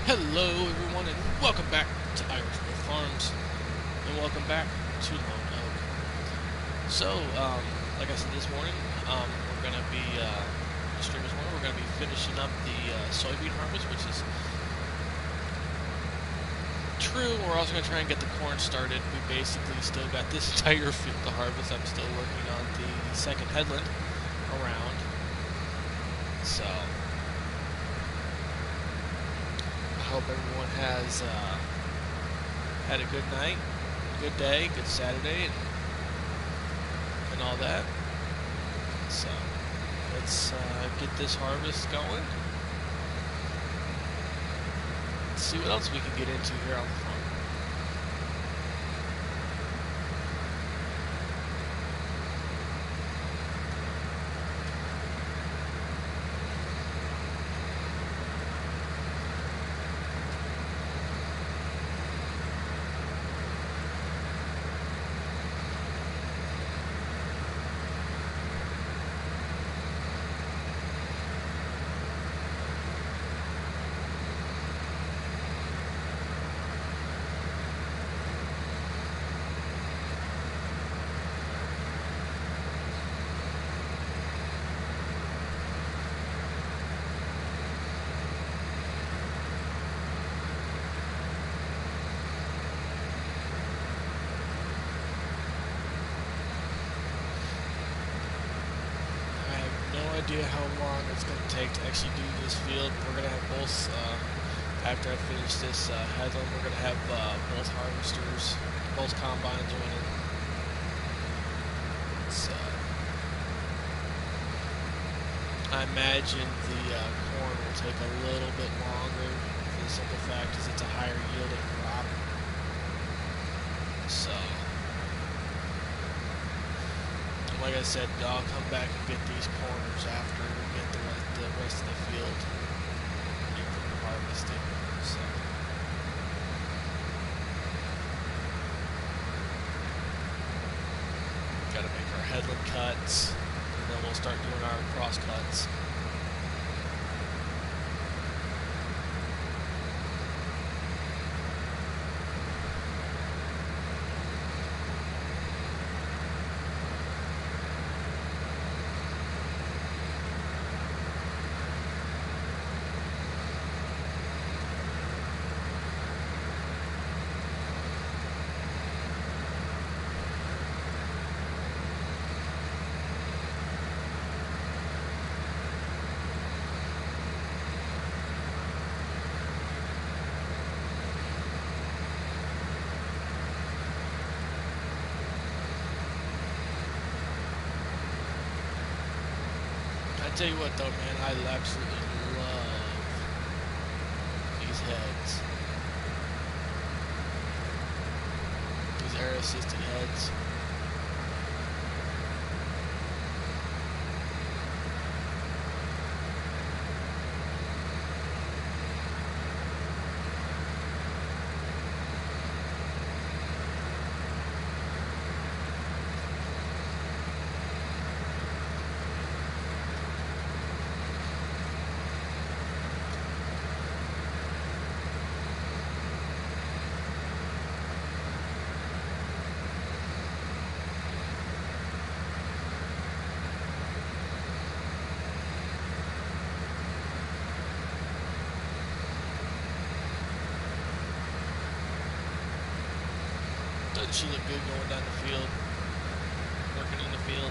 Hello everyone and welcome back to Irish Wolf Farms and welcome back to Lone Oak. So, like I said this morning, we're going to be, the stream this morning, we're going to be finishing up the soybean harvest, which is true. We're also going to try and get the corn started. We basically still got this entire field to harvest. I'm still working on the second headland around. So, I hope everyone has had a good night, good day, good Saturday, and all that. So let's get this harvest going. Let's see what else we can get into here on the farm. Idea how long it's going to take to actually do this field. We're going to have both, after I finish this headland, we're going to have both harvesters, both combines running. So, I imagine the corn will take a little bit longer for the simple fact is it's a higher yielding crop. So, like I said, I'll come back and get these corners after we get the rest of the field ready for harvesting. So, gotta make our headland cuts, and then we'll start doing our cross cuts. I tell you what though, man, I absolutely love these heads. These air assisted heads. Doesn't she look good going down the field, working in the field?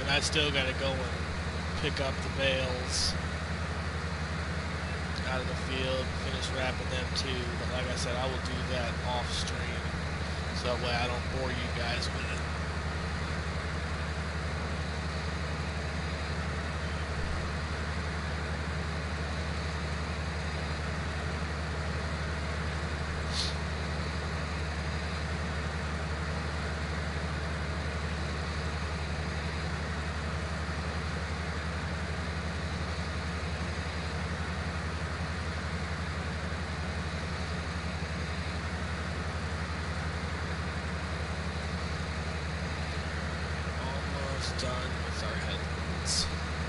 and I still gotta go and pick up the bales out of the field, finish wrapping them too. But like I said, I will do that off stream, so that way I don't bore you guys with it. Done with our headlights.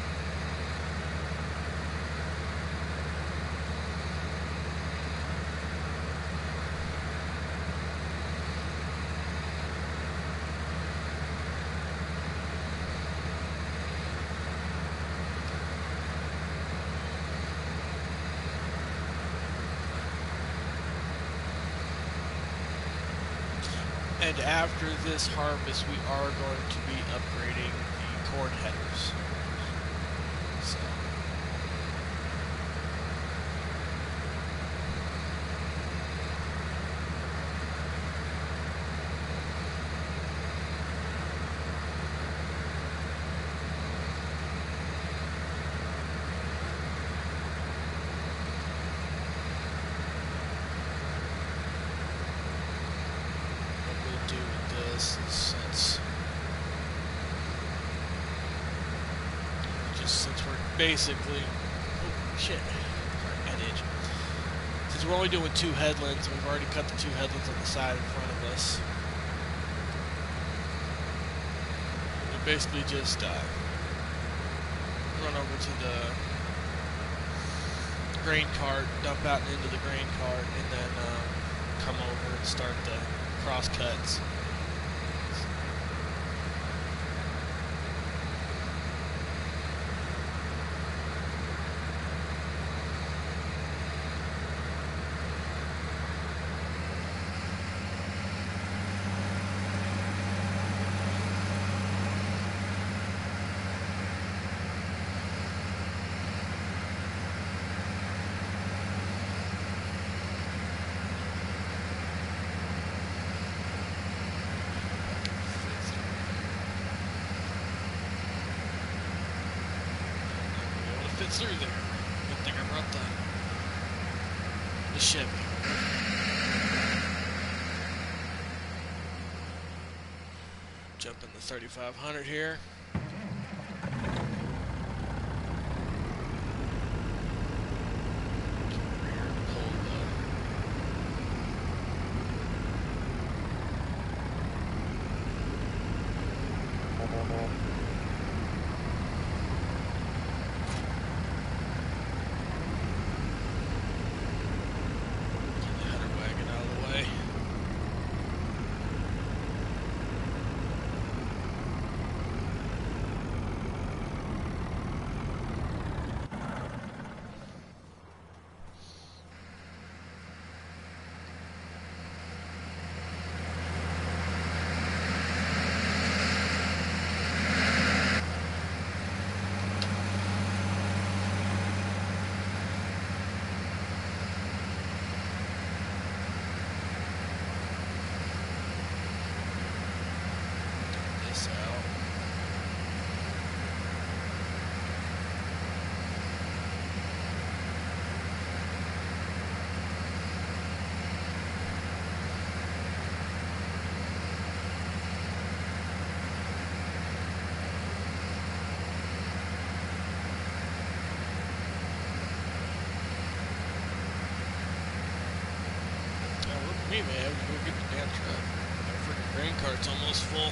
And after this harvest, we are going to be upgrading the corn headers. So. Do with this since we're basically since we're only doing 2 headlands, and we've already cut the 2 headlands on the side in front of us. We basically just run over to the grain cart, dump out into the grain cart, and then come over and start the cross cuts. Fit through there. Good thing I brought the Chevy. Jump in the 3500 here. Me, man, go get the damn truck. That freaking grain cart's almost full.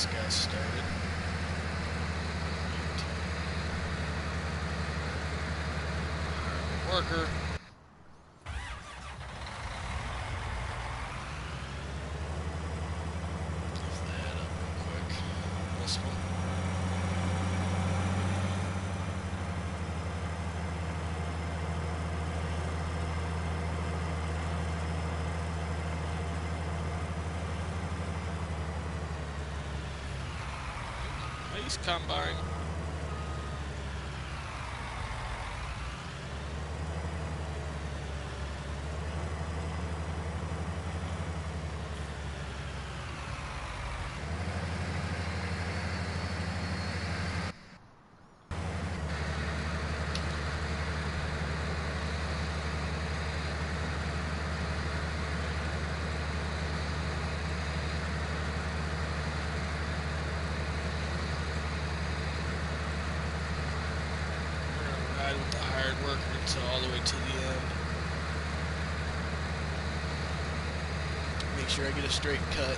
this guy started. Worker. Lift that up real quick. This one. Nice combine. With the hired worker until all the way to the end. Make sure I get a straight cut.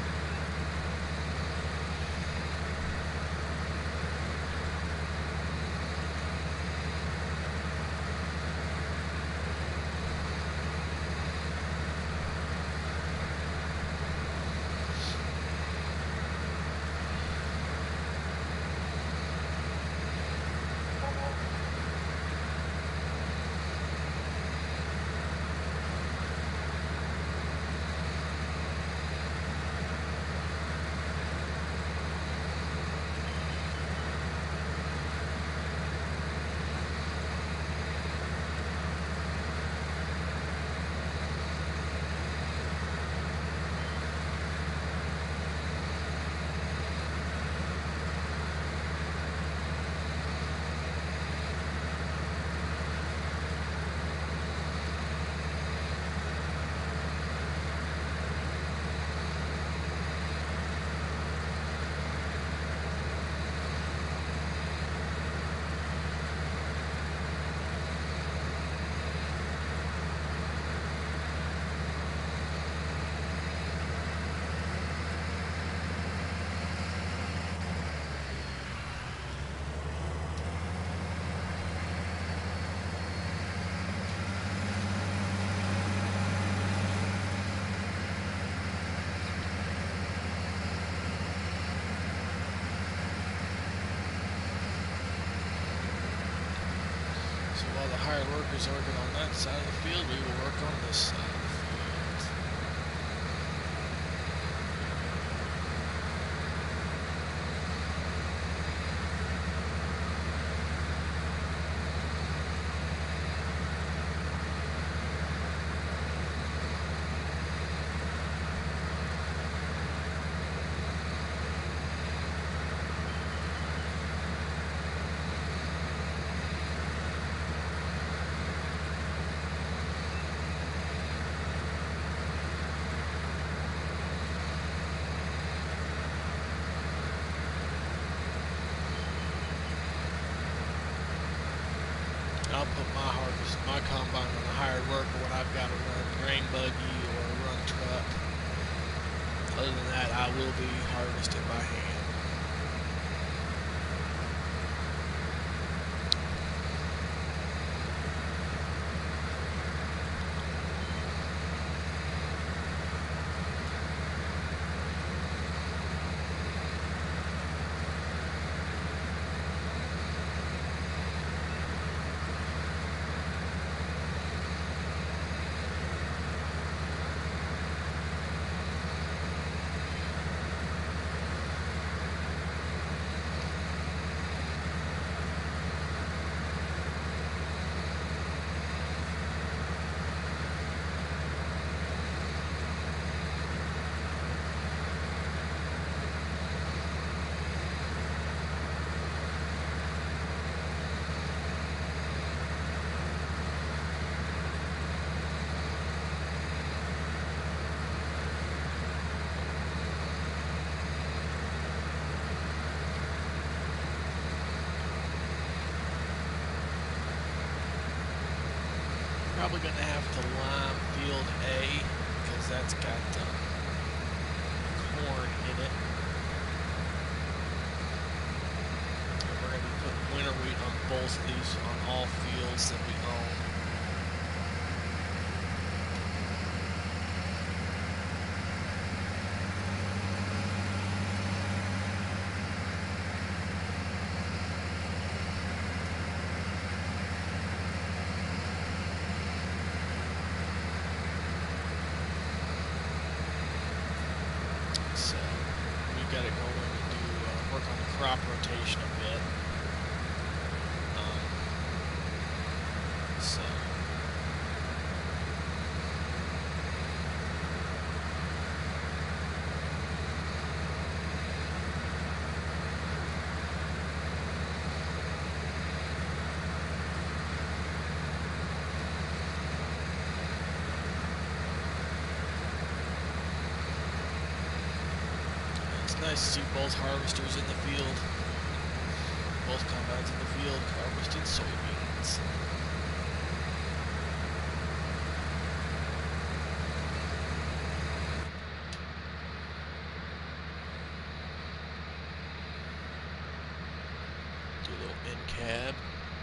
While the hired workers are working on that side of the field, we will work on this side of the field. I'll put my combine on the hired worker when I've got to run grain buggy or run truck. Other than that, I will be harvesting by hand. Probably going to have to lime field A because that's got corn in it. both of these on all fields that we own. So we got to go in and do work on the crop rotation a bit. So it's nice to see both harvesters in the field, both combines in the field harvesting soybeans. Do a little in cab.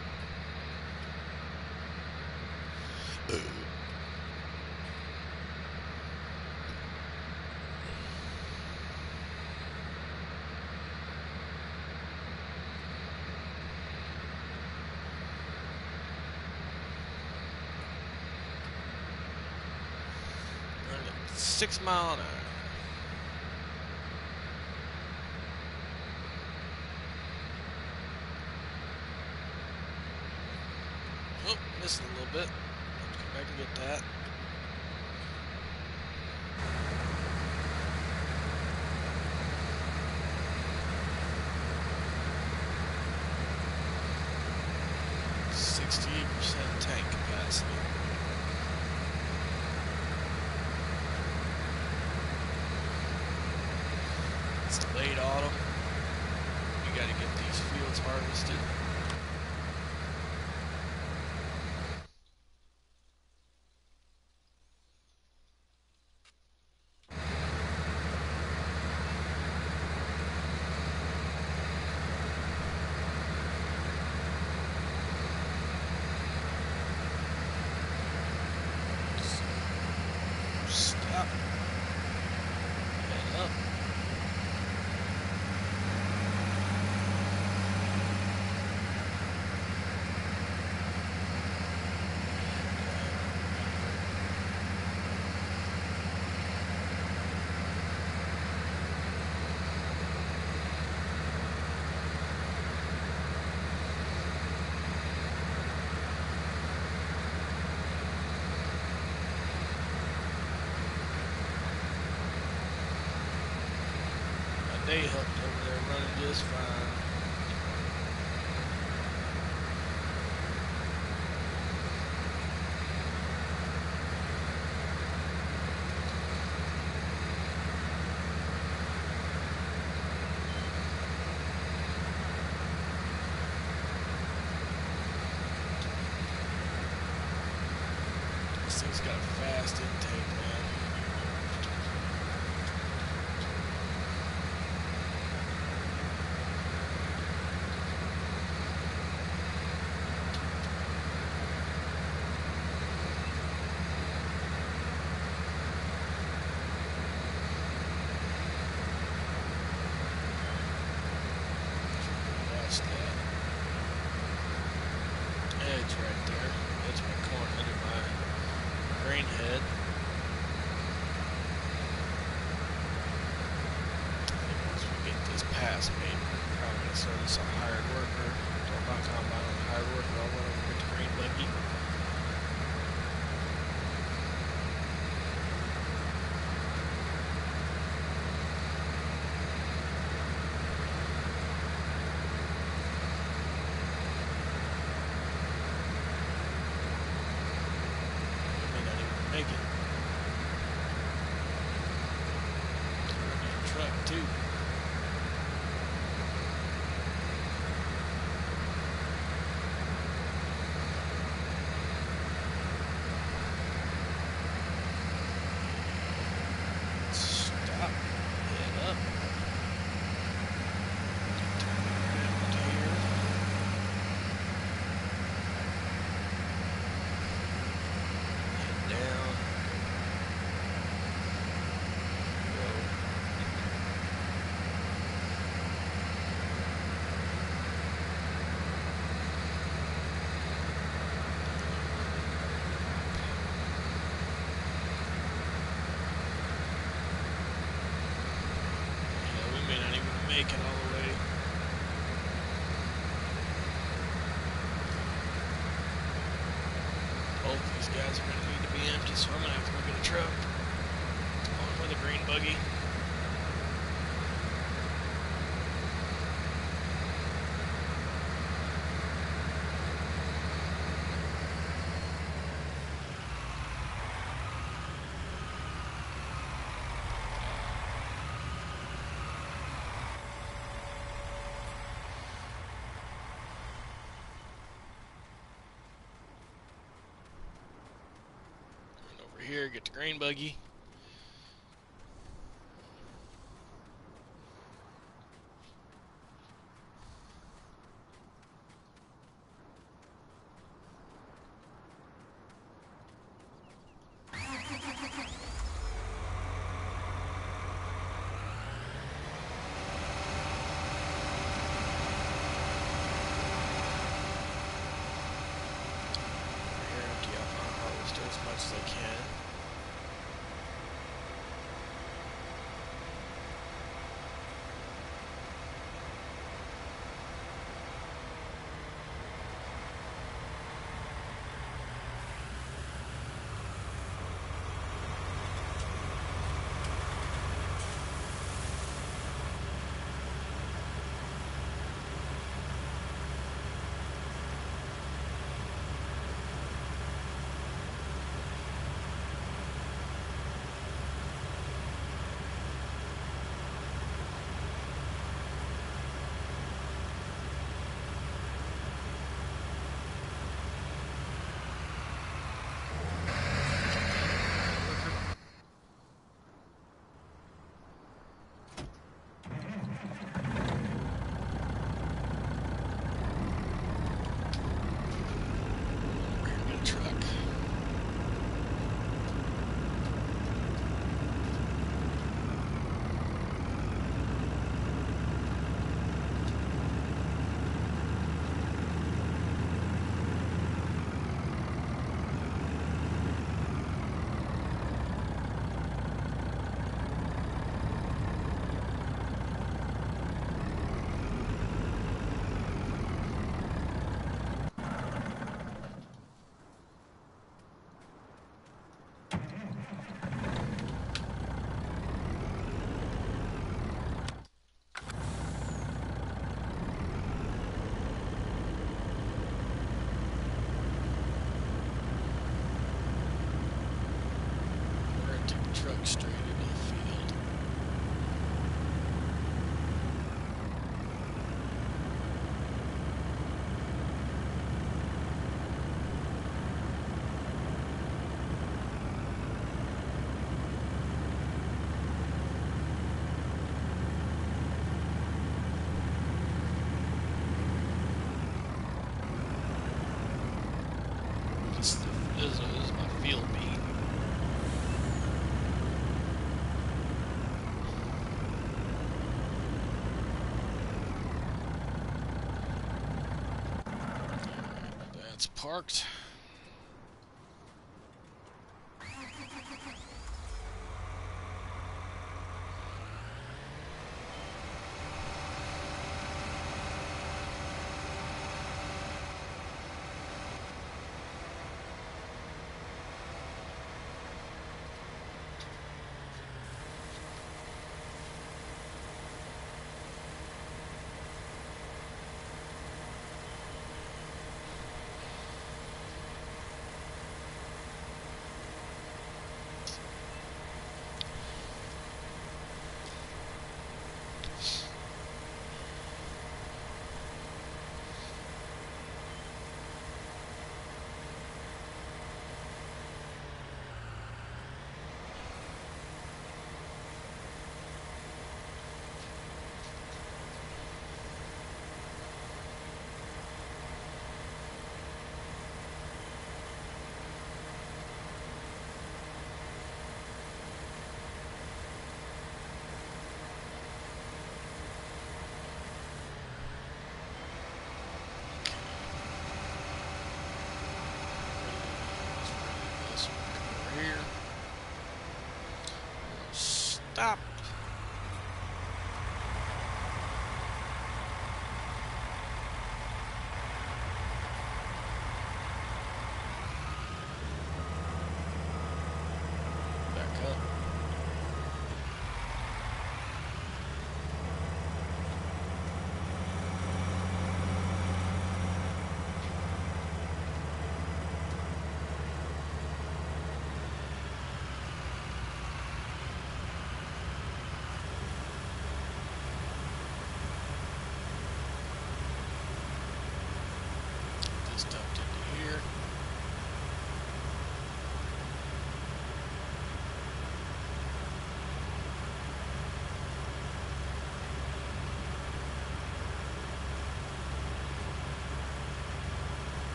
Okay, 6 mile an hour. Oh, missed a little bit. Have to come back and get that. %, tank capacity. It's late autumn. We got to get these fields harvested. Stop. Head up. They helped over there running just fine. This thing's got a fast intake, man. Watch that. Edge right there. Edge my corn under my grain head. I think once we get this pass made, we're probably going to start this on hired worker. Or my combine on hired worker. I'll run over to grain buggy. Make it. Truck too. make it all the way. Both these guys are going to need to be empty, so I'm going to have to go get a truck. Along with a green buggy. Here, get the grain buggy. Here, empty out my harvester as much as I can. Truck straight into the field. This is my field beat. That's parked. Here. Stop.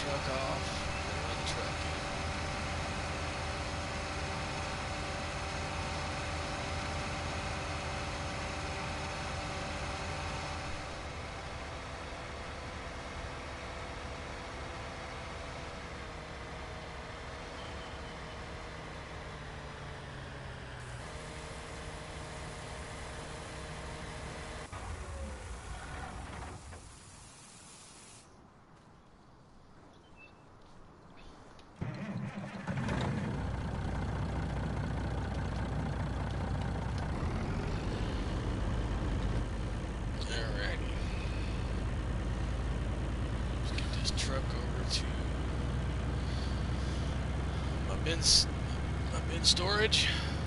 truck off and run the truck in. Truck over to my bin storage.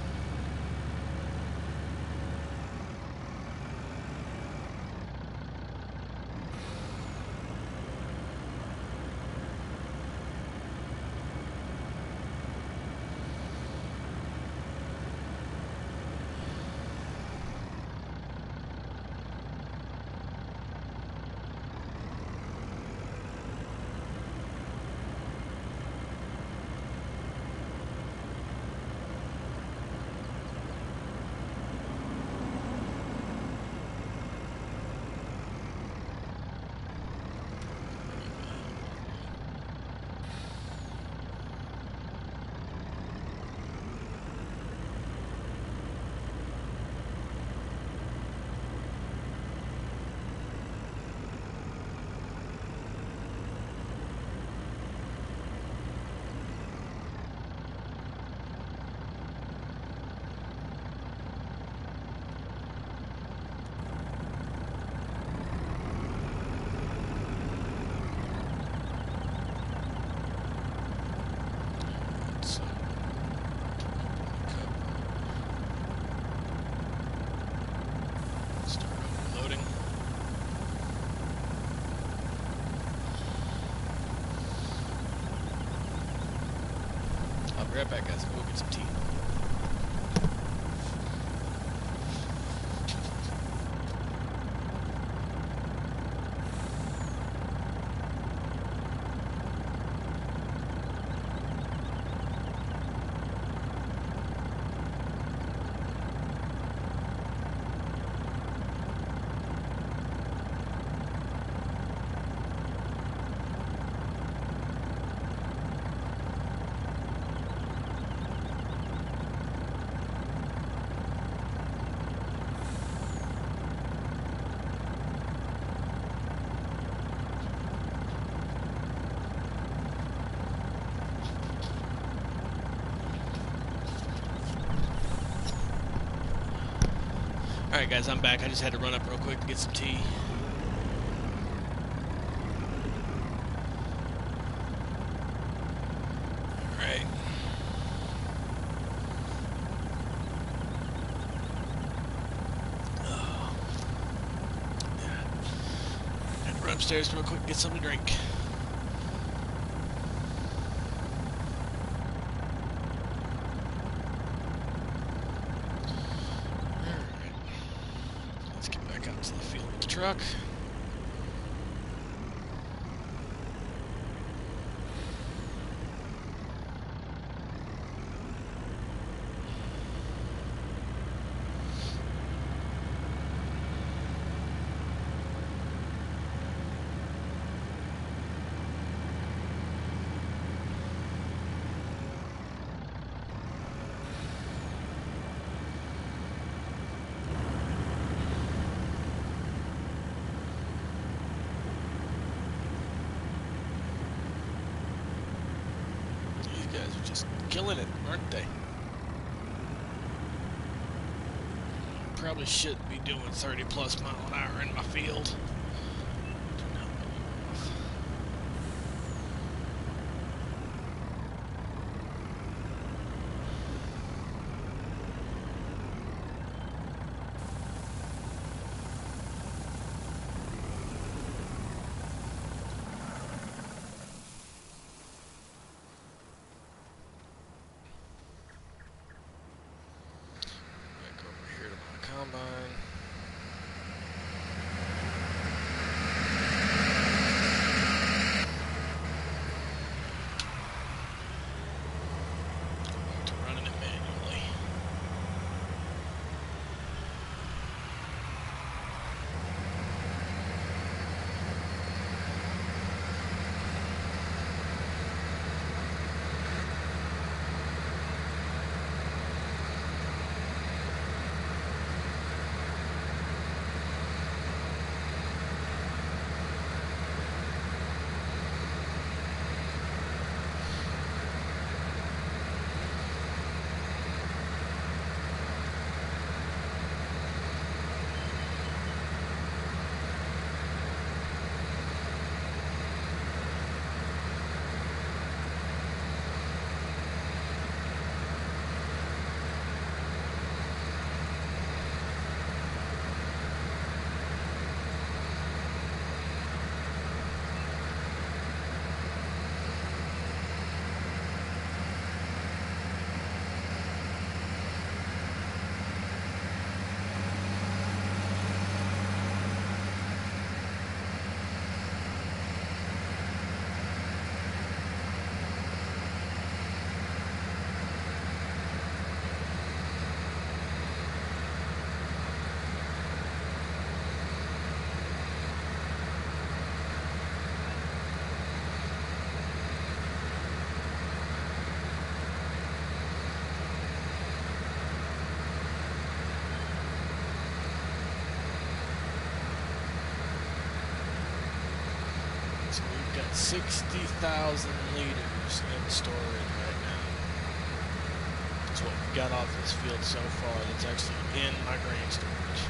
I'll be right back, guys. We'll get some tea. Alright guys, I'm back. I just had to run up real quick to get some tea. Alright. Oh. Yeah. Had to run upstairs real quick to get something to drink. To the field with the truck. Guys are just killing it, aren't they? Probably shouldn't be doing 30 plus mile an hour in my field. Combine. got 60,000 liters in storage right now. That's what we got off this field so far that's actually in my grain storage.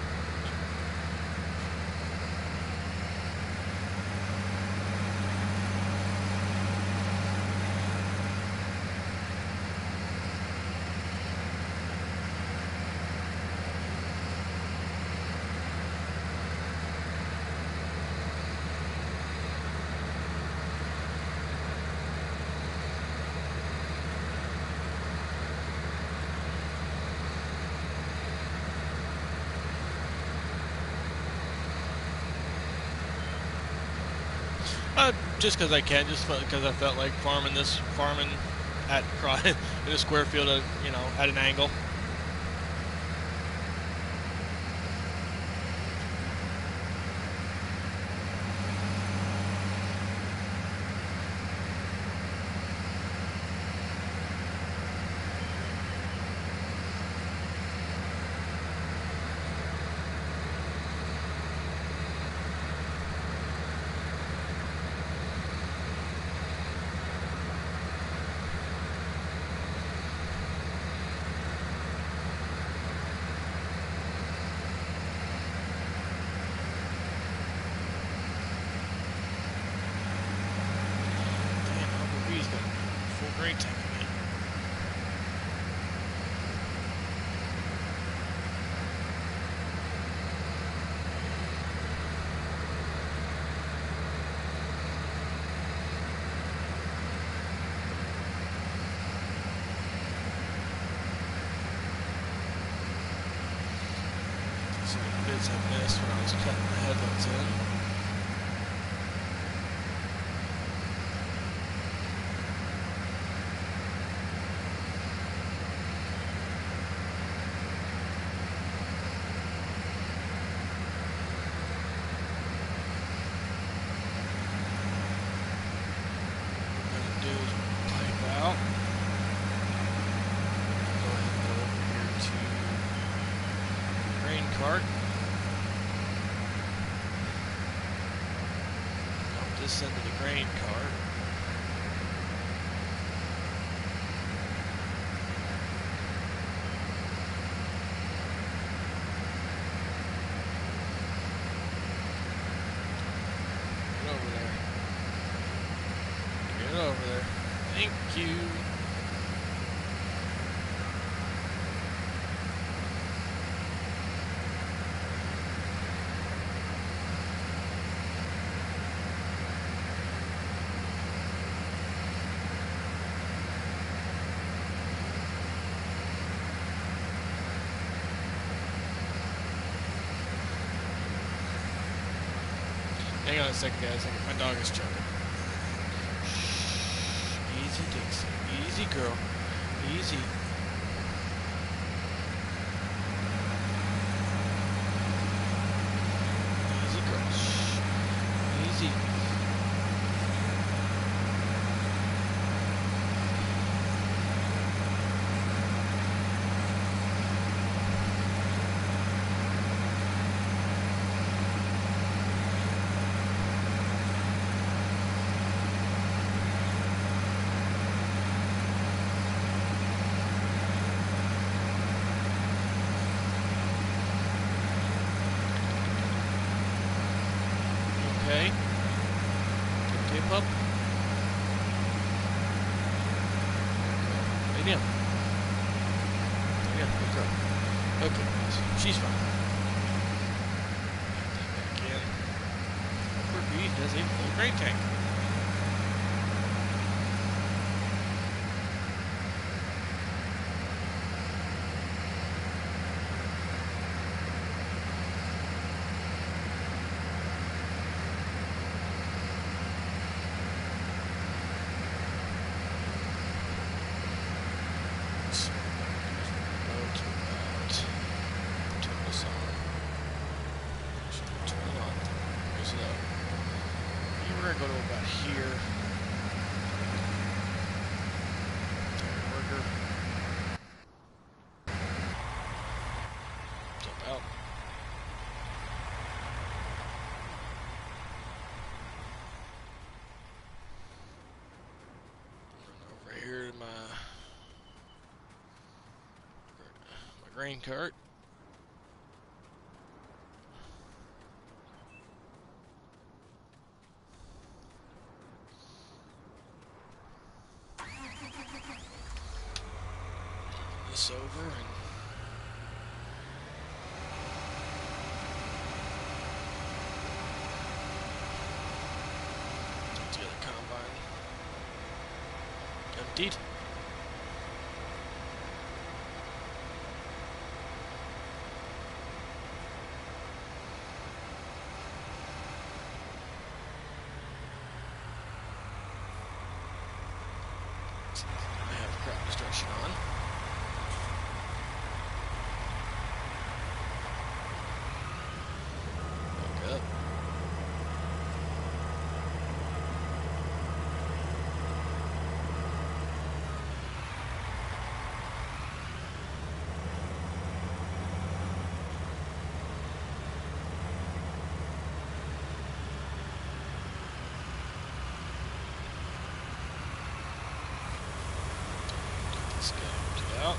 Just because I can, just because I felt like farming at in a square field, you know, at an angle. Great tank again. See the bits I missed when I was cutting the headlights in. Cart. Dump this into the grain cart. Get over there. Get over there. Thank you. Hang on a second, guys. My dog is choking. Shh. Easy, Dixie. Easy, girl. Easy. Easy, girl. Shh. Easy. Okay. Okay, pup. Lay down. Lay down. Good girl. Okay, guys. She's fine. Back in. Upper B has a full grain tank. We're gonna go to about here. Worker. Jump out. grain cart. This over and get the combine emptied. I have crop destruction on. Back up. Let's get it out.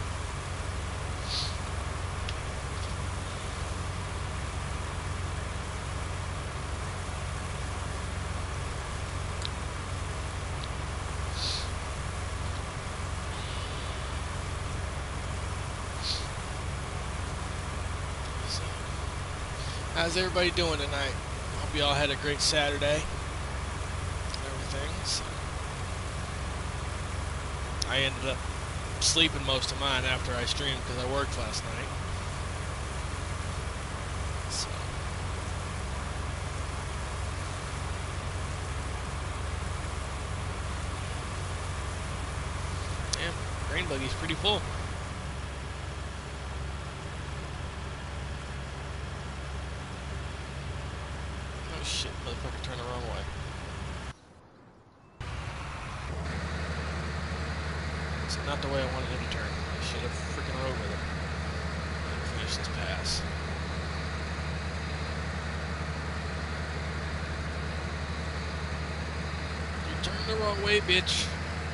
So, how's everybody doing tonight? Hope you all had a great Saturday and everything. So, I ended up sleeping most of mine after I streamed because I worked last night. So, yeah, grain buggy's pretty full. Oh shit, motherfucker turned the wrong way. It's not the way I wanted him to turn. I should have freaking rode with him and finished this pass. You turned the wrong way, bitch.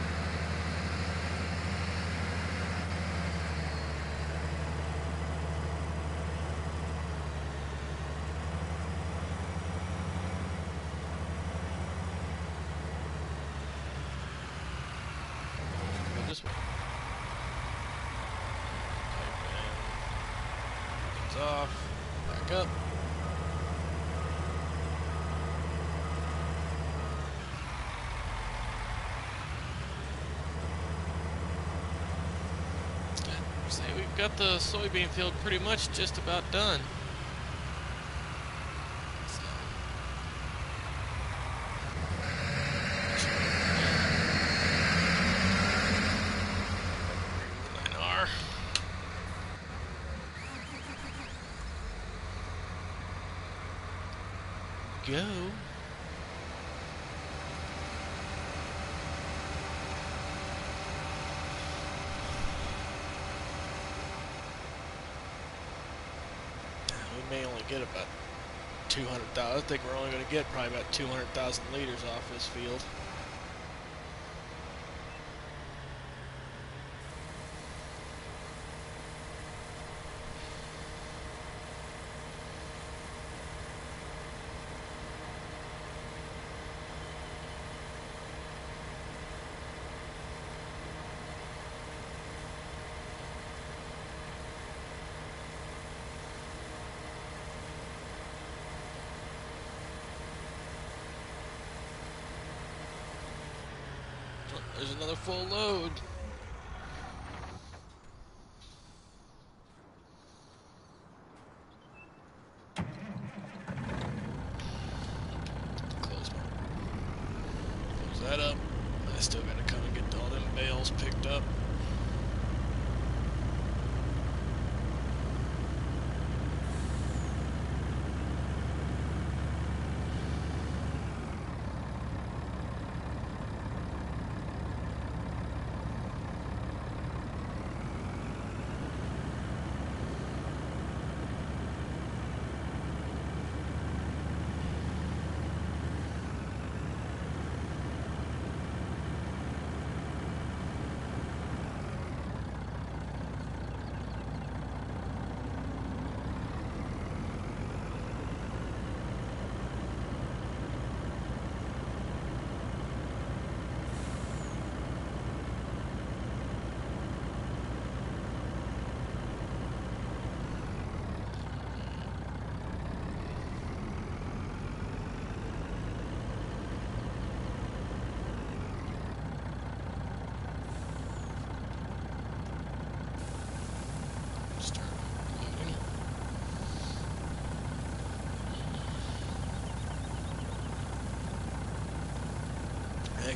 Go this way. Okay, off. Back up. Say we've got the soybean field pretty much just about done. So, 9R. Go. We may only get about 200,000. I think we're only going to get probably about 200,000 liters off this field. There's another full load. Close that up. I still gotta come and get all them bales picked up.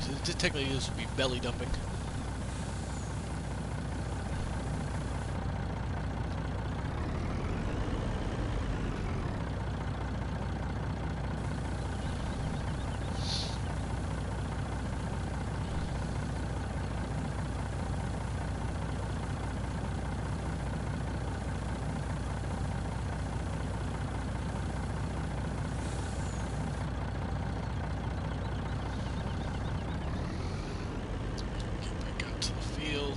So technically this would be belly dumping. Field.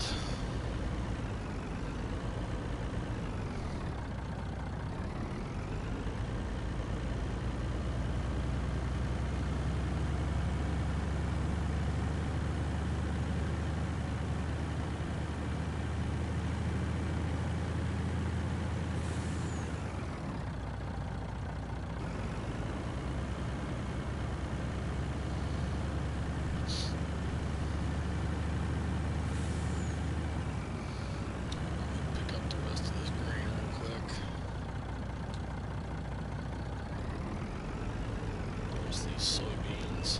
These soybeans.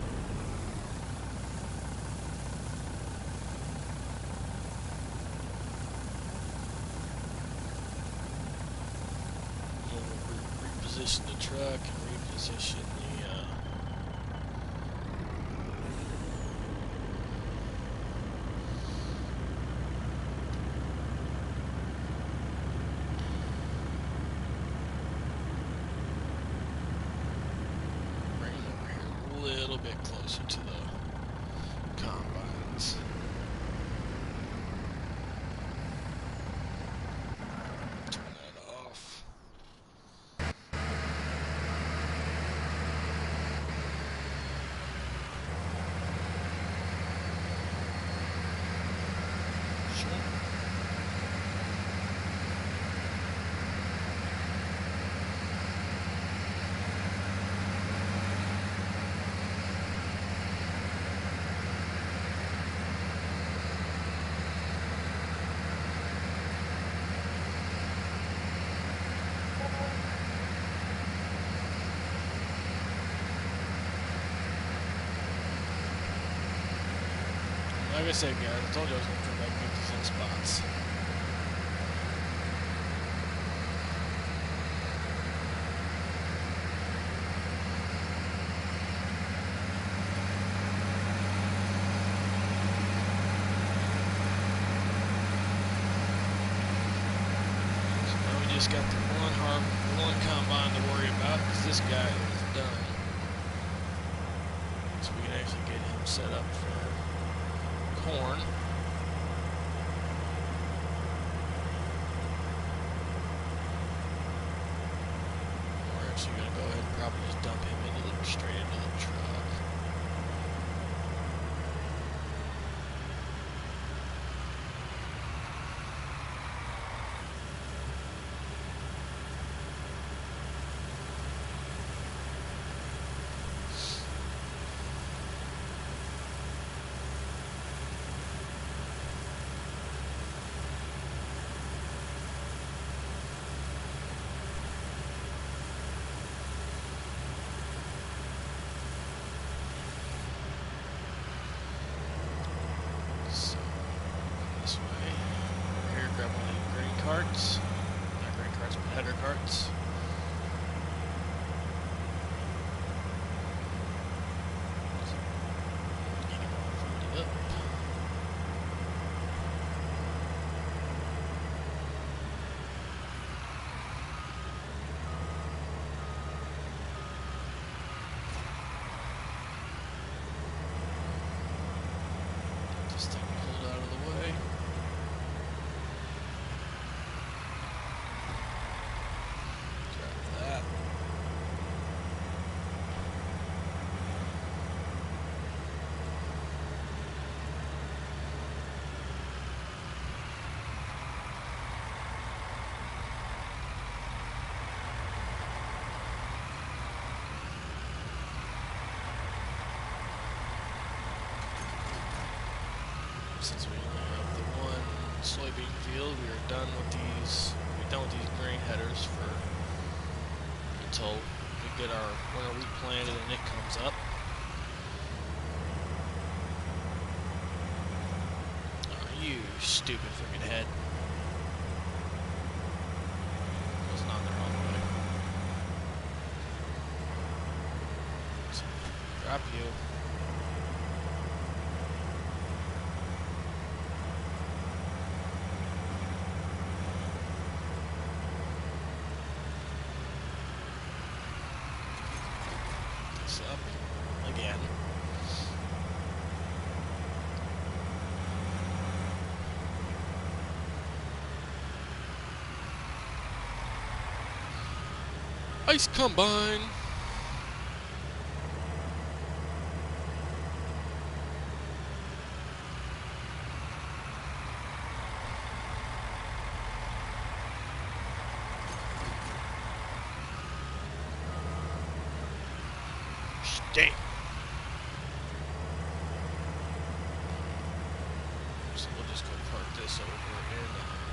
We'll reposition the truck and reposition the little bit closer to the combines. Turn that off. Sure. Like I said, guys, I told you I was going to come back and get these in spots. So now we just got the one combine to worry about, because this guy is done. So we can actually get him set up for corn. We're actually going to go ahead and probably just dump him straight into the truck. Carts, not grain carts, but header carts. Get them all folded up. This thing pulled out of the way. Since we only have the one soybean field, we are done with these. We're done with these grain headers for until we get our winter wheat planted and it comes up. You stupid freaking head. Wasn't on there all the way. Let's drop you. This up again. Ice Combine! Stay! So we'll just go park this over in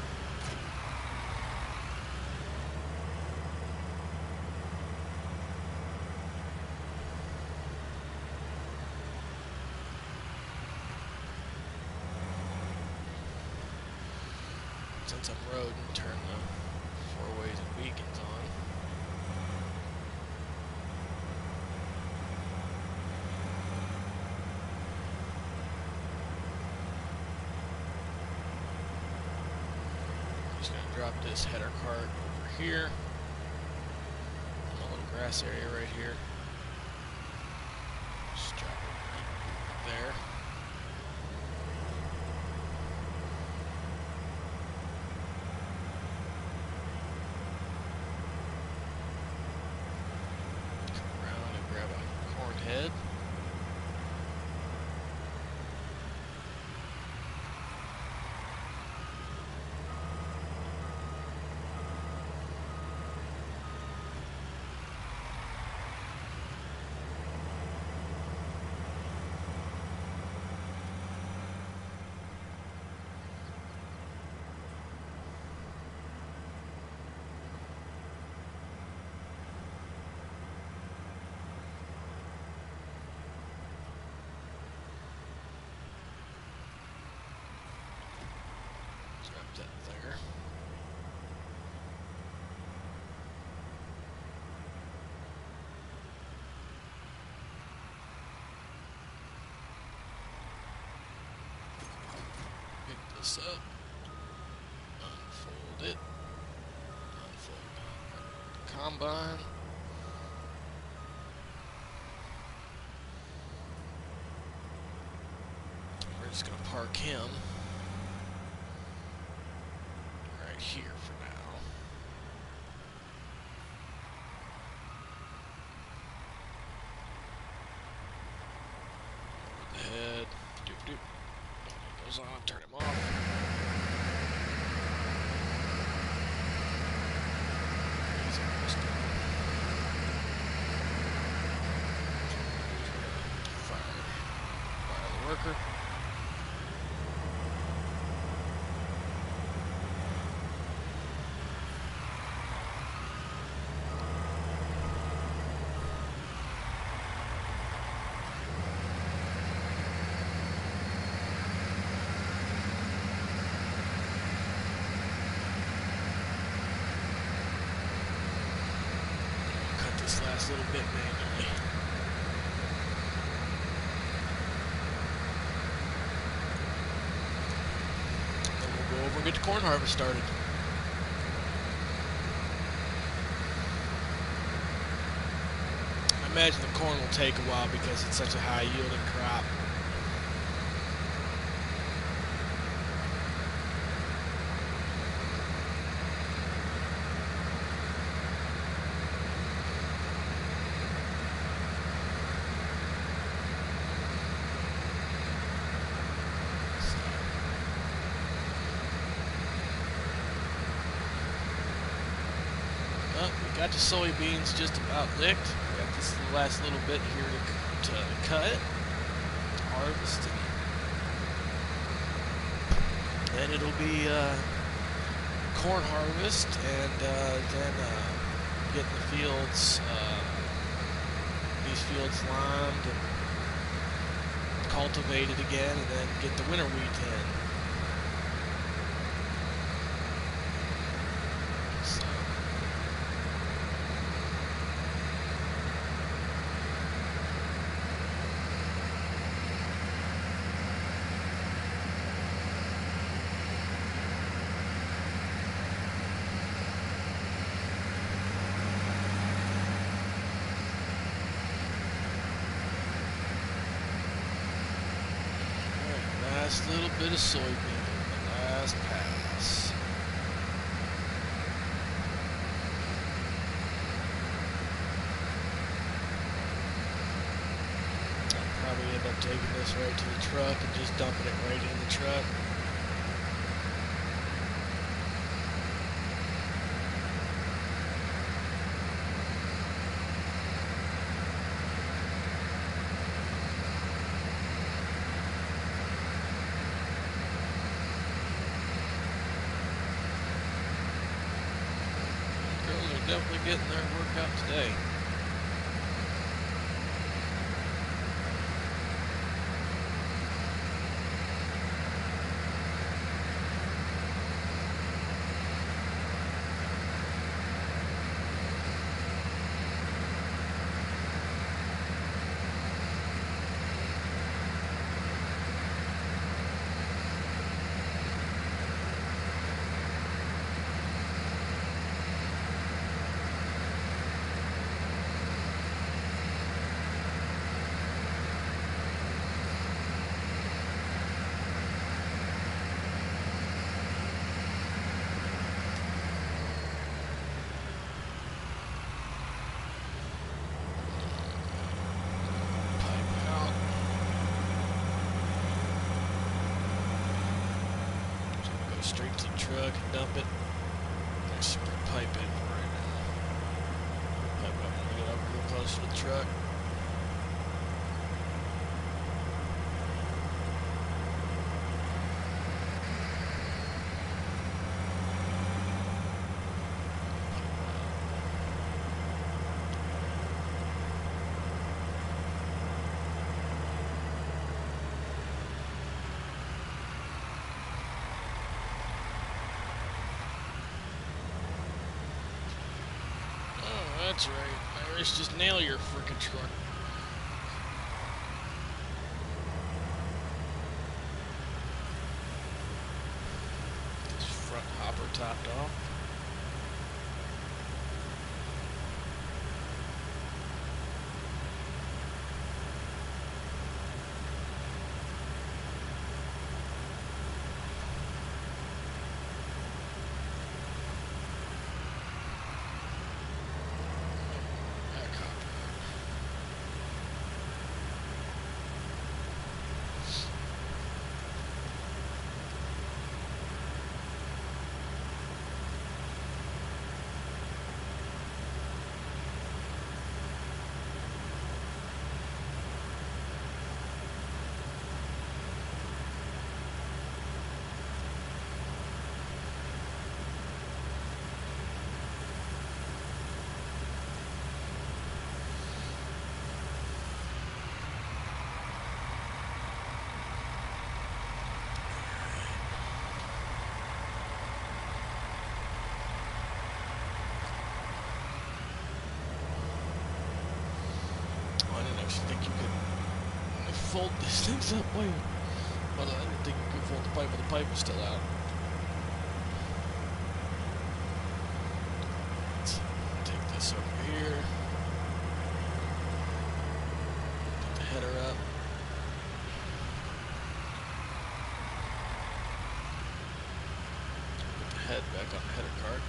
since I'm road and turn the 4 ways and beacons on. Just gonna drop this header cart over here. In the little grass area right here. Just drop it there. Head. Drop that there. Pick this up. Unfold it. Unfold the combine. We're just gonna park him here for now. Over the head. Doop doop. It goes on, turn him off. He's almost done. Fire the worker. This last little bit manually. Then we'll go over and get the corn harvest started. I imagine the corn will take a while because it's such a high yielding crop. We got the soybeans just about licked. We got this last little bit here to cut, harvest, and it'll be corn harvest, and then getting the fields, these fields limed and cultivated again, and then get the winter wheat in. last little bit of soybean, the last pass. I'll probably end up taking this right to the truck and just dumping it right in the truck. Definitely getting their workout today. Straight to the truck and dump it. There's some pipe in right now. Pipe up and get up real close to the truck. That's right, Irish, just nail your freaking truck. This front hopper topped off. I think you could fold these things up. Well, I didn't think you could fold the pipe, but the pipe was still out. Let's take this over here. Put the header up. Put the head back on the header cart.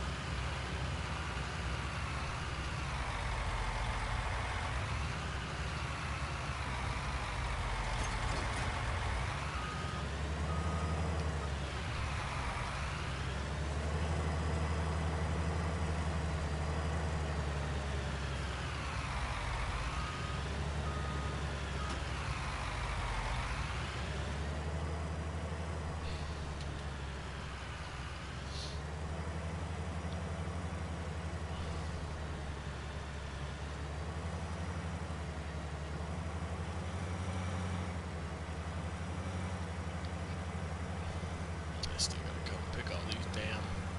I still gotta come pick all these damn.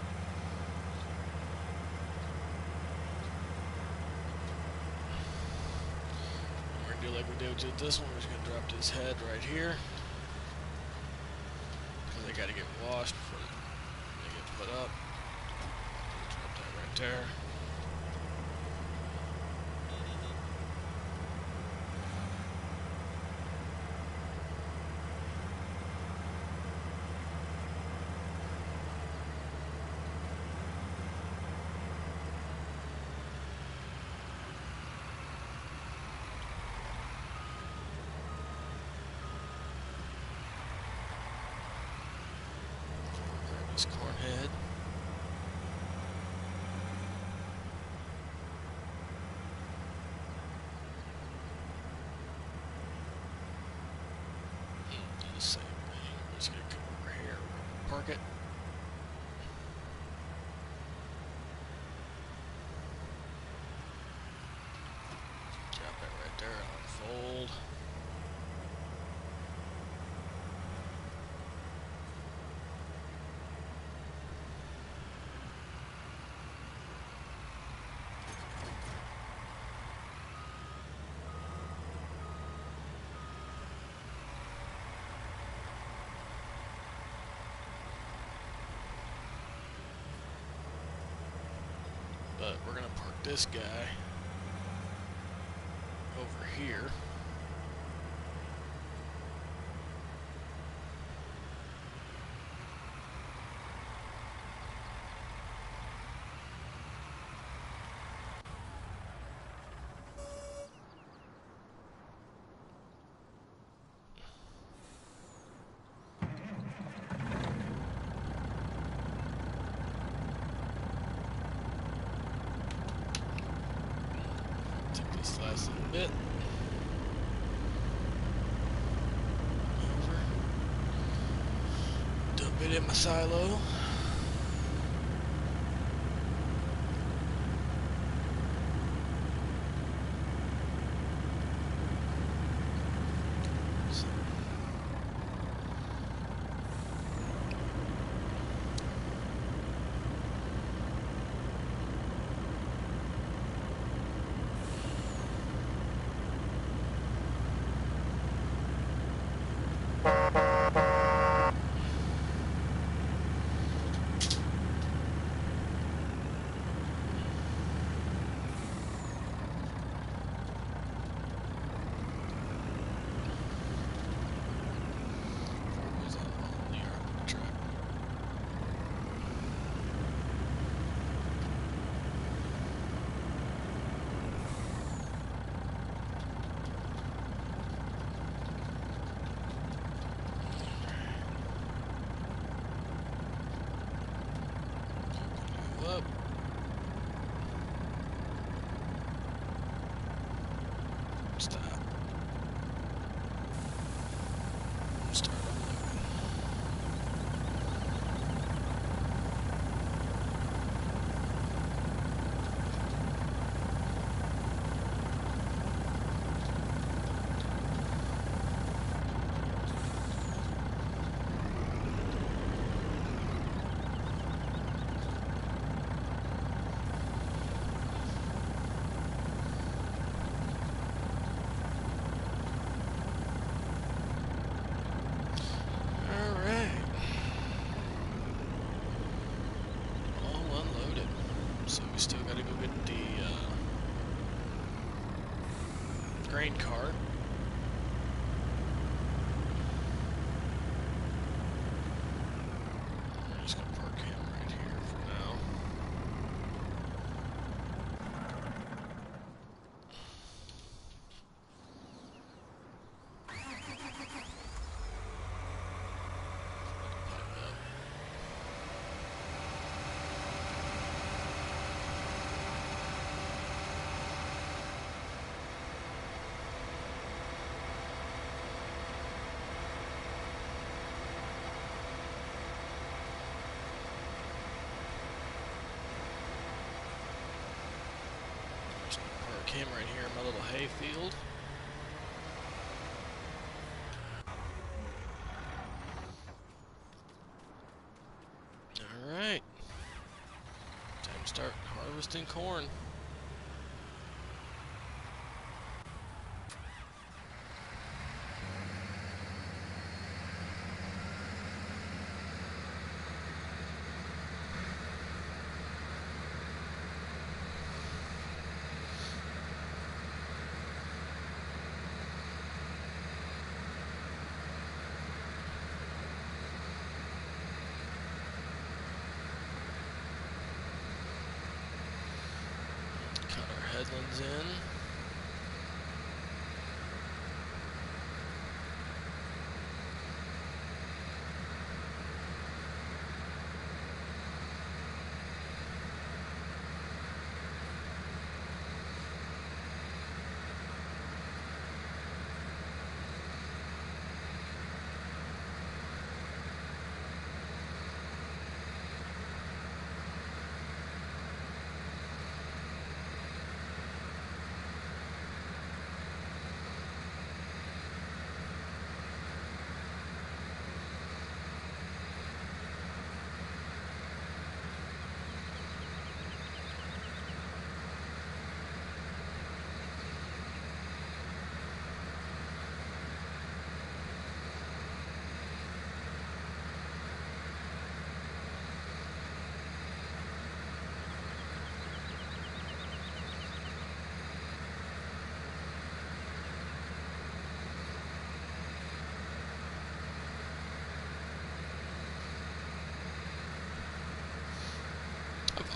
We're gonna do like we did with this one. We're just gonna drop this head right here, because they gotta get washed before they get put up. Drop that right there. this corn head. Do the same thing. We're just gonna come over here. We're gonna park it. Drop it right there. Unfold. But we're gonna park this guy over here. Take this last little bit. Over. Dump it in my silo. Up. Stop. Start unloading. So we still gotta go get the grain cart. I'm just gonna park him right here for now. Park him right here in my little hay field. Alright. Time to start harvesting corn. Headlands in.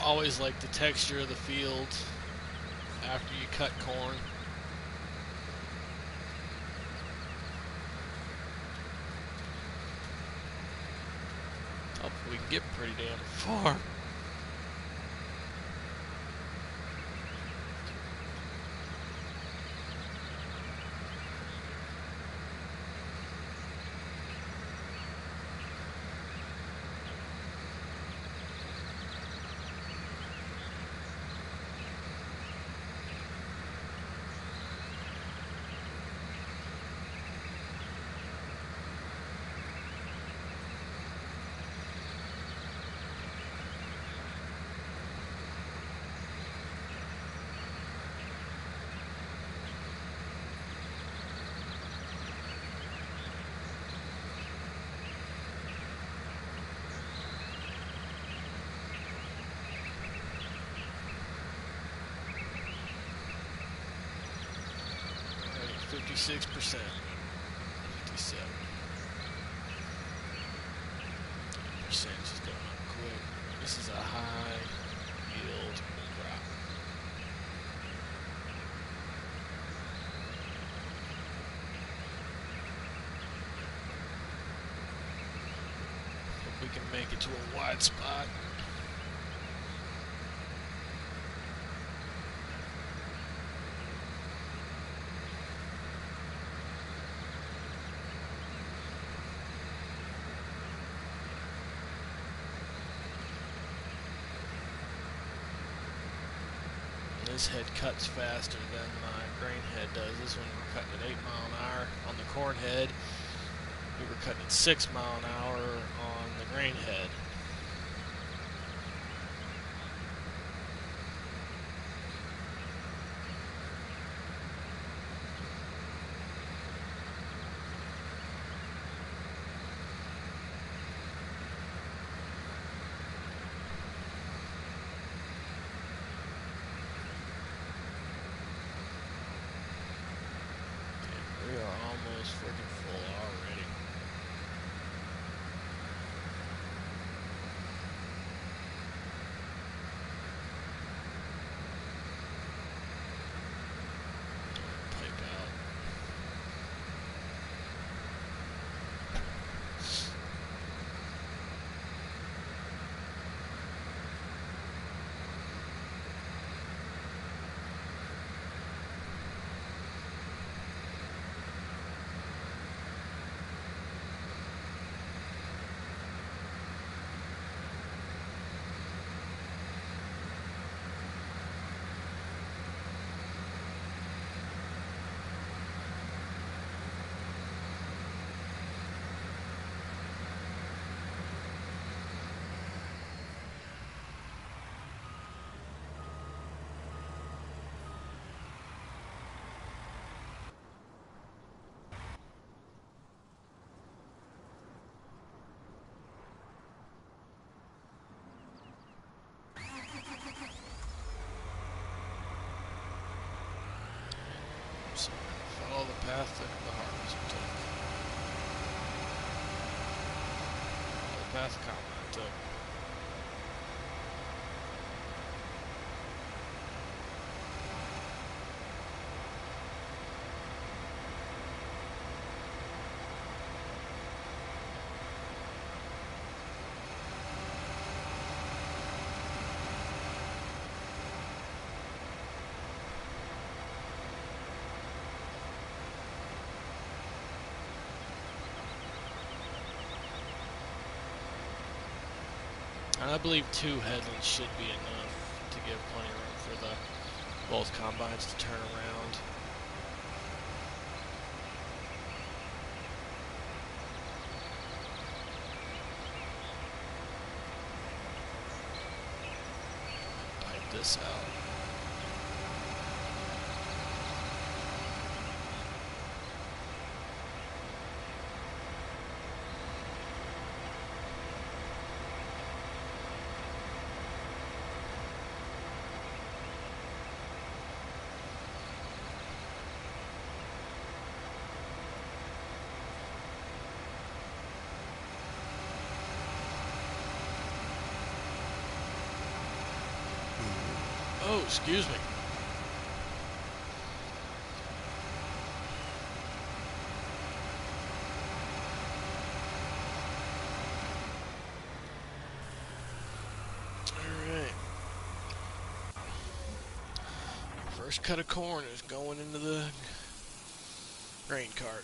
always like the texture of the field after you cut corn. Oh, we can get pretty damn far. Alright, 56%. 57. Percentage is going up quick. This is a high yield crop. Hope we can make it to a wide spot. This head cuts faster than my grain head does. This one we're cutting at 8 mile an hour on the corn head. We were cutting at 6 mile an hour on the grain head. We are almost freaking full already. Pipe out. So follow the path that the harvest took. Follow the path the combine took. And I believe 2 headlands should be enough to give plenty of room for the both combines to turn around. Pipe this out. Excuse me. Alright. First cut of corn is going into the grain cart.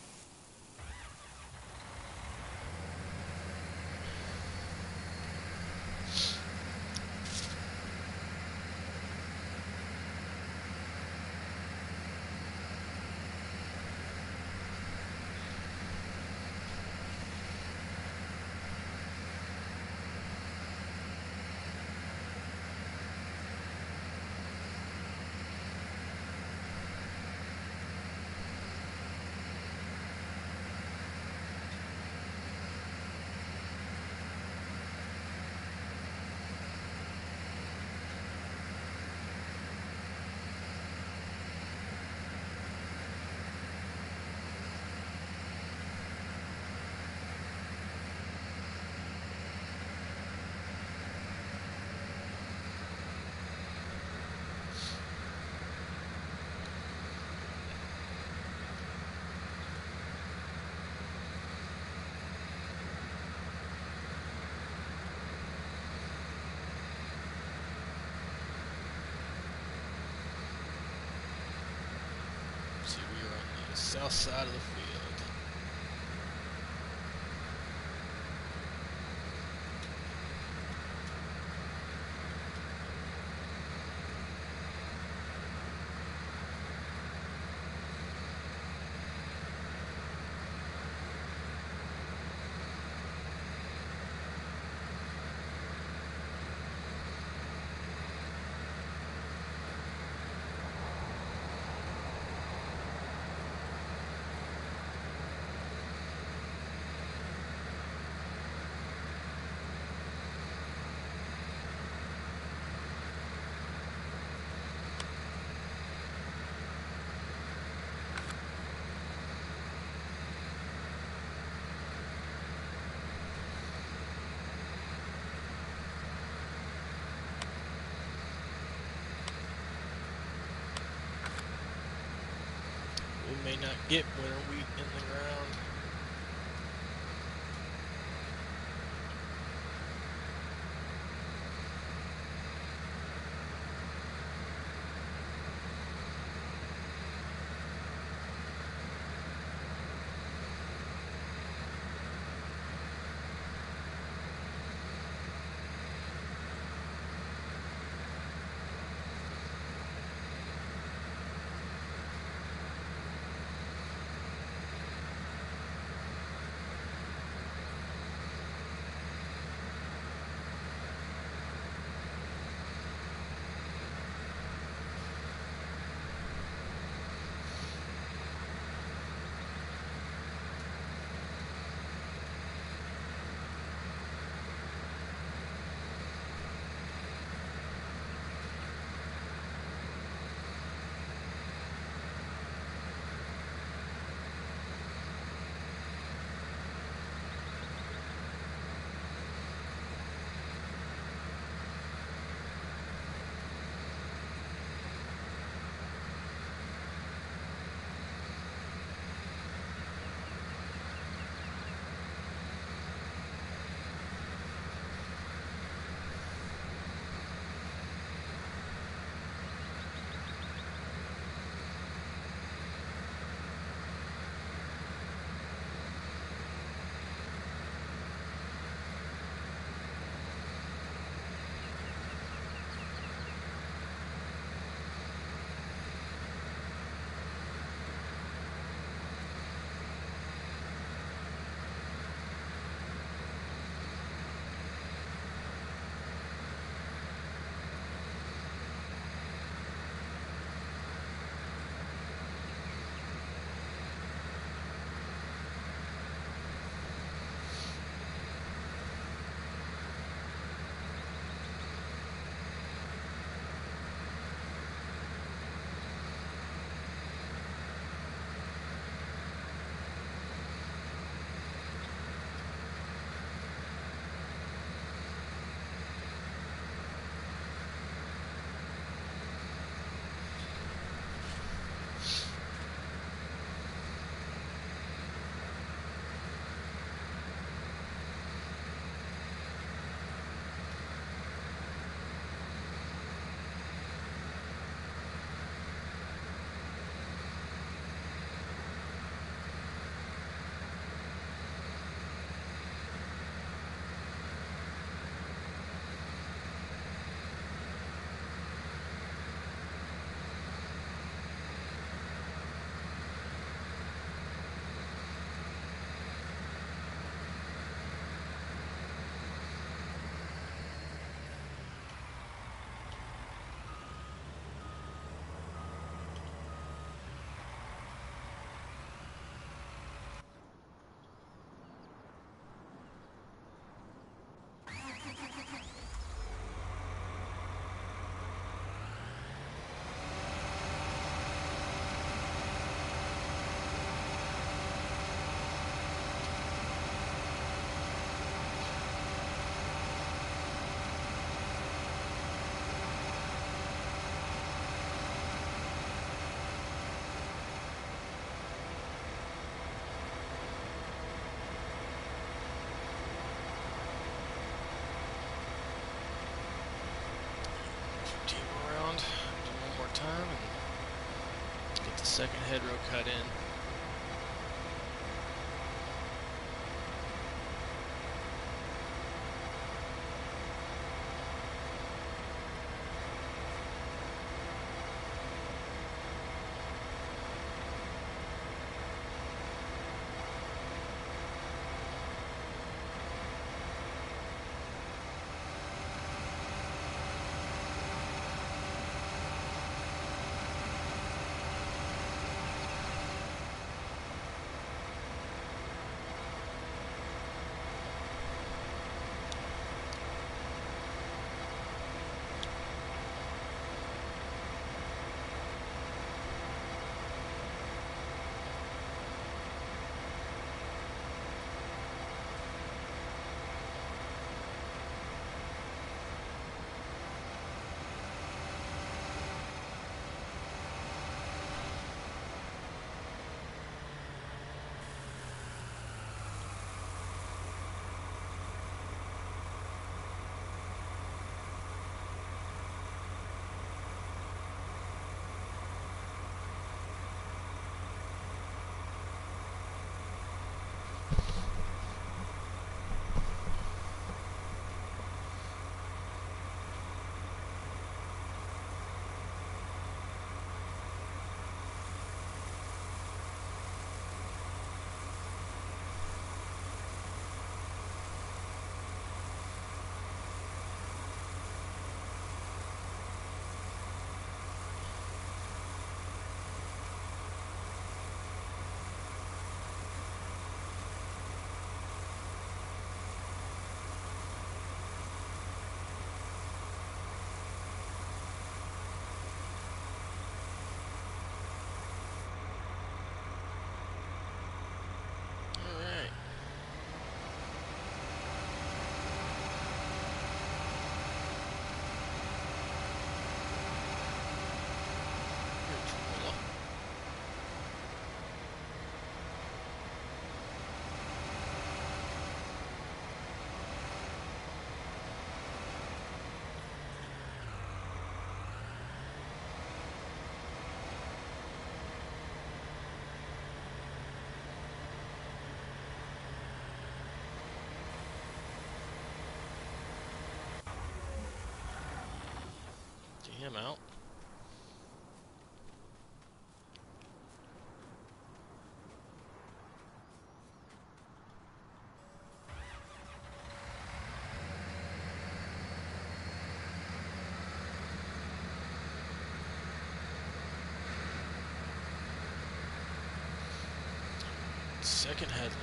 See, we are on the south side of the field. We may not get winter wheat in the ground. second hedgerow cut in. Get him out. Second headland.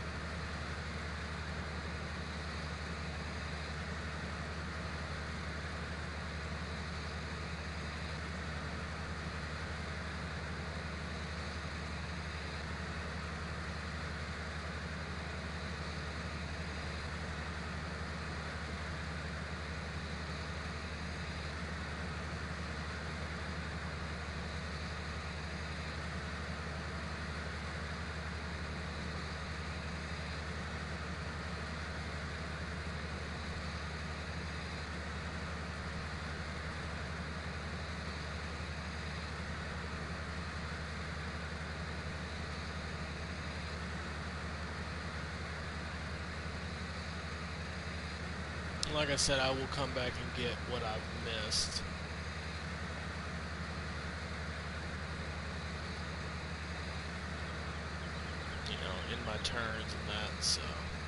Like I said, I will come back and get what I've missed. You know, in my turns and that, so.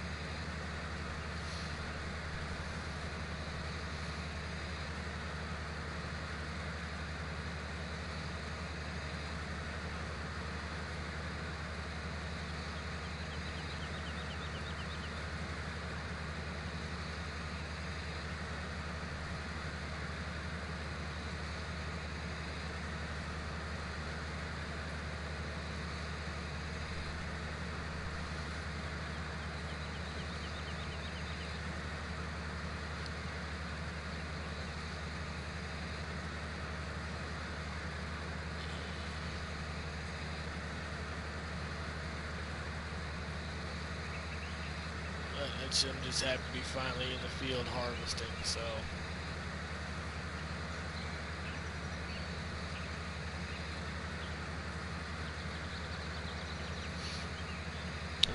I'm just happy to be finally in the field harvesting, so.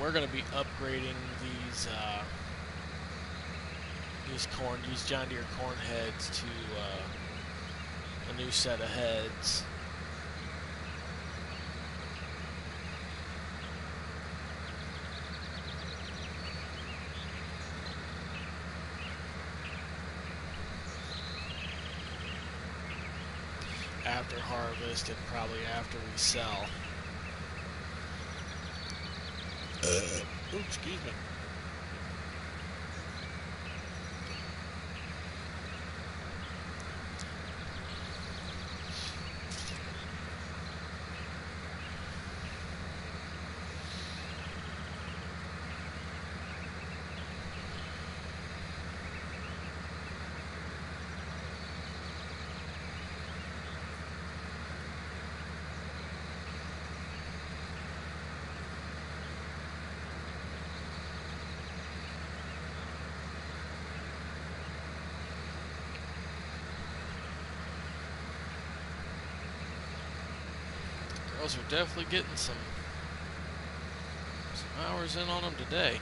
we're going to be upgrading these John Deere corn heads to a new set of heads. After harvest and probably after we sell. Oops, excuse me. Girls are definitely getting some hours in on them today.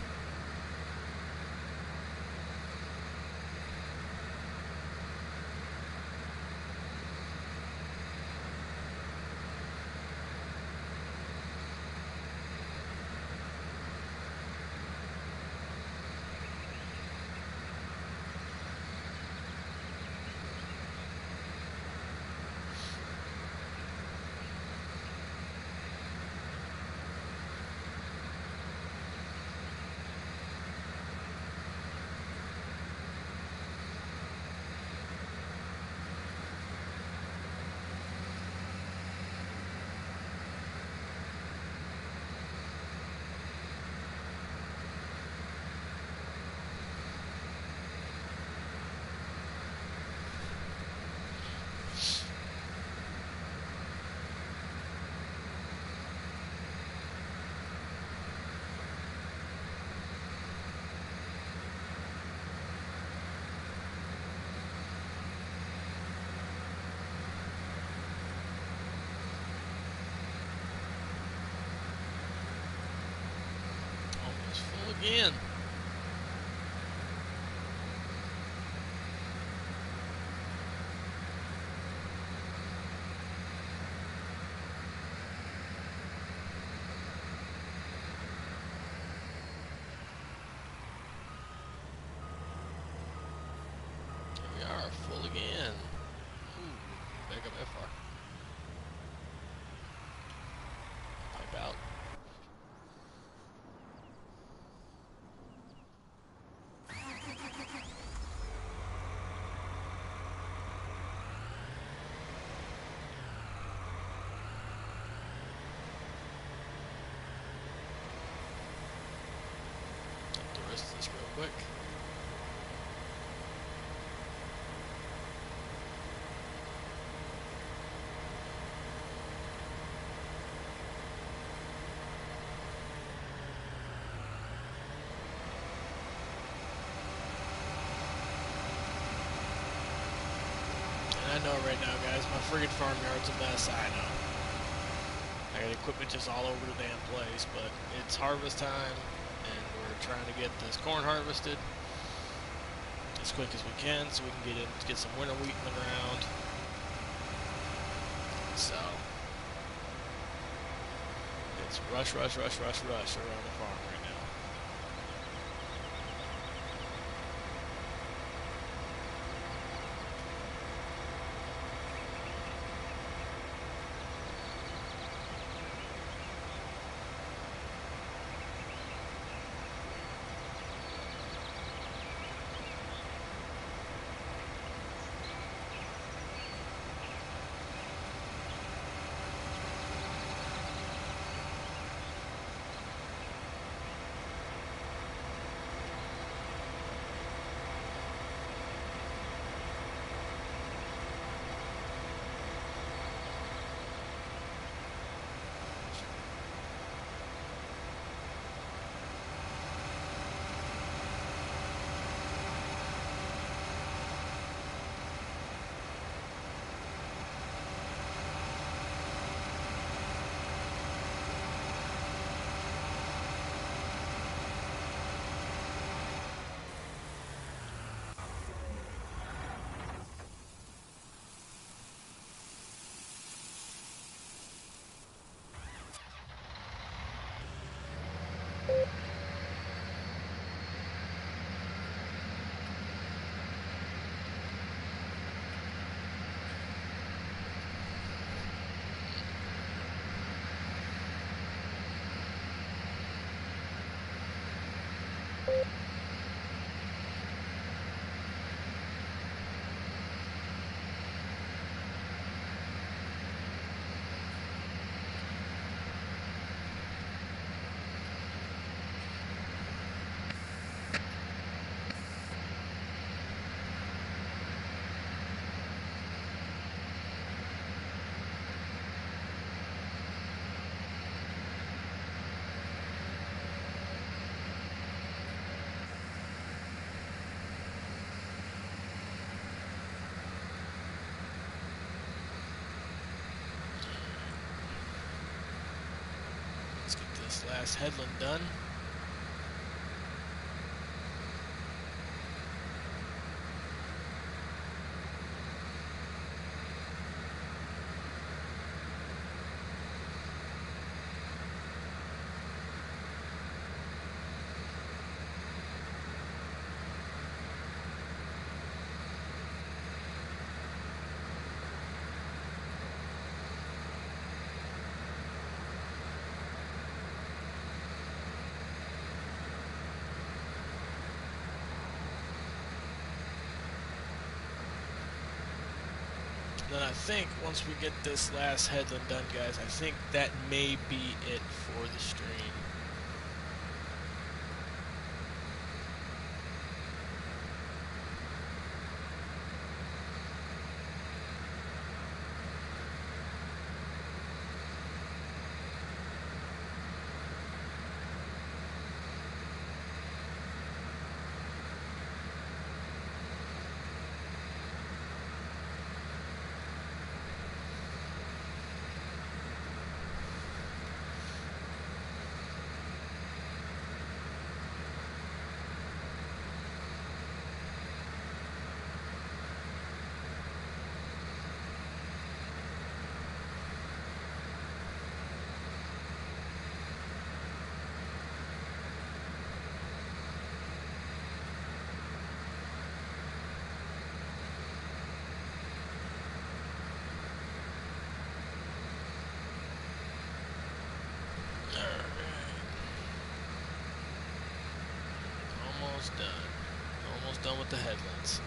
Almost full again. We are full again. Ooh, back up that far. Pipe out. Dump the rest of this real quick. I know right now, guys, my friggin' farmyard's a mess, I know. I got equipment just all over the damn place, but it's harvest time, and we're trying to get this corn harvested as quick as we can so we can get some winter wheat in the ground. So, it's rush around the farm right now. last headland done. Then I think once we get this last headland done, guys, I think that may be it for the stream. Almost done. Almost done with the headlands.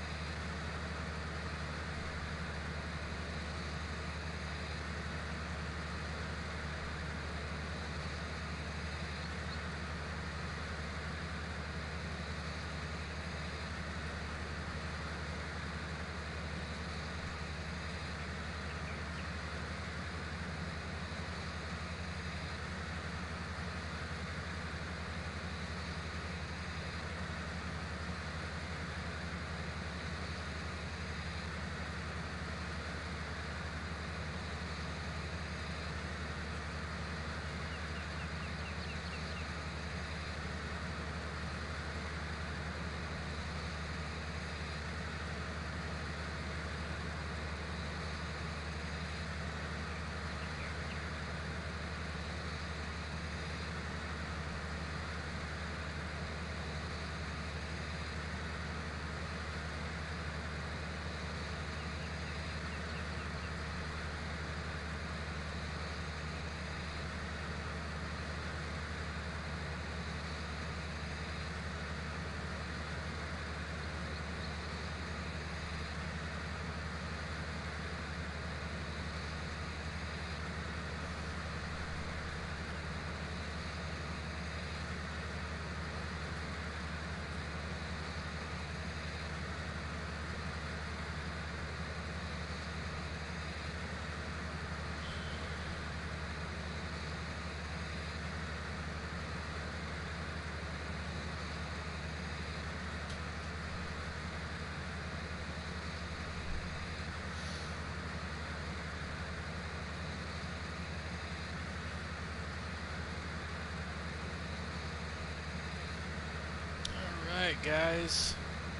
Alright, guys.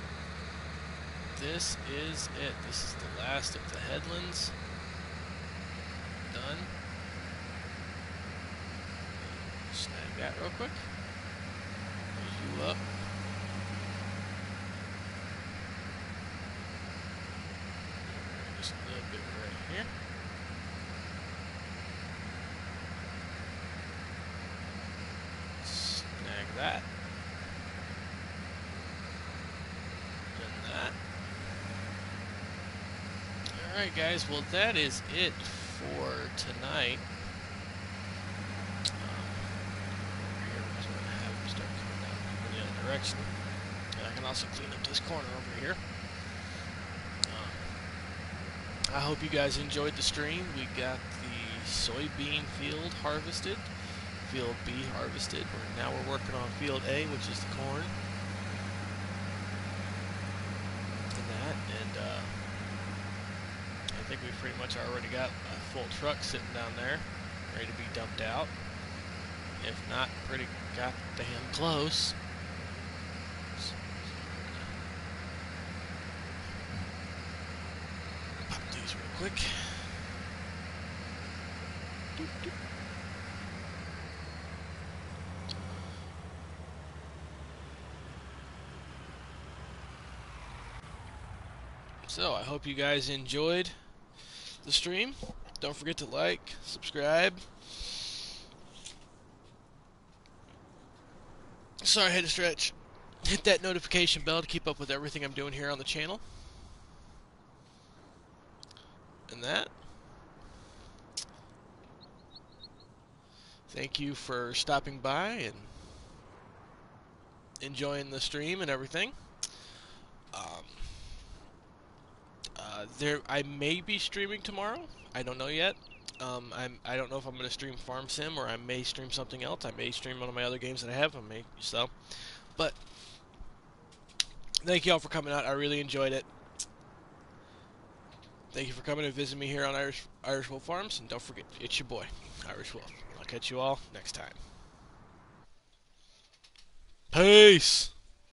This is it. This is the last of the headlands. Done. Snag that real quick. Close you up. Just a little bit right here. Snag that. Alright guys, well that is it for tonight. Over here, we're just going to have them start coming down in the other direction. And I can also clean up this corner over here. I hope you guys enjoyed the stream. We got the soybean field harvested, field B harvested. Now we're working on field A, which is the corn. And that, and I think we've pretty much already got a full truck sitting down there, ready to be dumped out. if not pretty goddamn close. Pop these real quick. Doop, doop. So, I hope you guys enjoyed the stream. Don't forget to like, subscribe. Sorry, I had to stretch. Hit that notification bell to keep up with everything I'm doing here on the channel. And that. Thank you for stopping by and enjoying the stream and everything. Um, I may be streaming tomorrow. I don't know yet. I don't know if I'm going to stream Farm Sim or I may stream something else. I may stream one of my other games that I have. But thank you all for coming out. I really enjoyed it. Thank you for coming and visiting me here on Irish Wolf Farms. And don't forget, it's your boy, Irish Wolf. I'll catch you all next time. Peace!